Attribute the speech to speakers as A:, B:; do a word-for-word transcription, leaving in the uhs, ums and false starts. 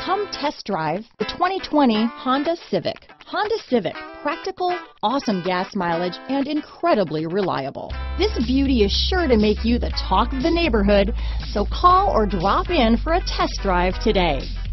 A: Come test drive the twenty twenty Honda Civic. Honda Civic, practical, awesome gas mileage, and incredibly reliable. This beauty is sure to make you the talk of the neighborhood, so call or drop in for a test drive today.